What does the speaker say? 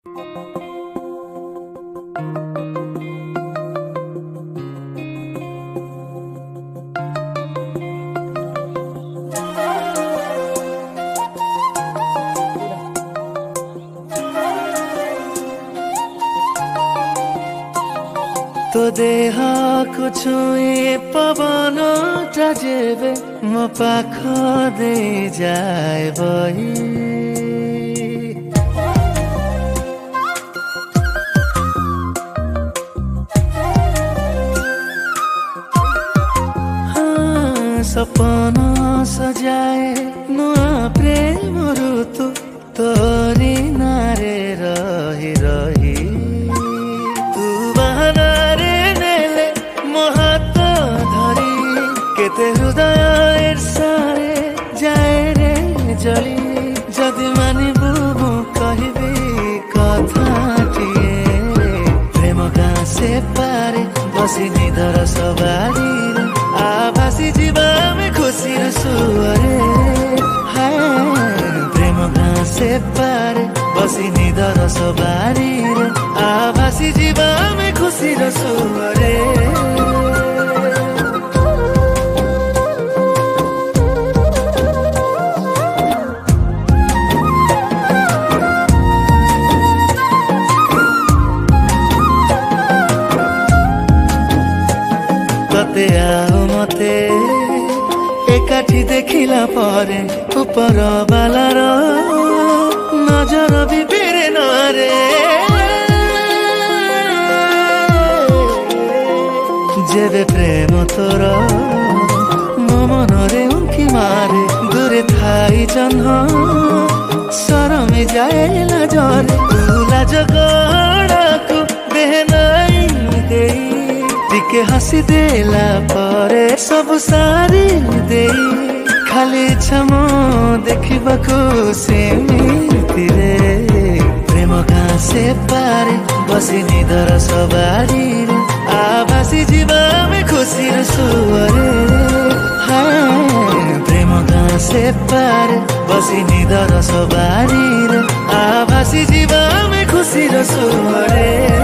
तो देहको छुए पवन जेबे म पाख दे जाए बही सपना सजाए नुआ प्रेम ऋतु तोरी नारे रही रही तू बहाना रे नेले मोहात धरी केते हृदय सारे जाए रे जली जदि मानिबू मु कहबी कथाटिए प्रेम गाँ से पारे बसी निधर सवारी आभासी जीवा में खुशी सुअरे हाय प्रेम गाँ से पारे बसी निधर सवारी आभासी जीवा में खुशी सुअरे तते आओ मते एकाठी देखिला परे ऊपर बालार नजर भी फेरे नरे जेबे प्रेम तोर मो मनरे उंकी मारे दूरे थाई जन्ह सरमे जाए लाजरे तुला जगड़ाको बेहनाई देई टिके हसी देला परे सब सारी देई खाली छमो देखिबाको सेमिति रे प्रेम गाँ से पारे बसी निधर सवारी रे आभासी जीवा में खुशी सुअरे हाय प्रेम गाँ से पारे बसी निधर सवारी रे आभासी जीवा में खुशी सुअरे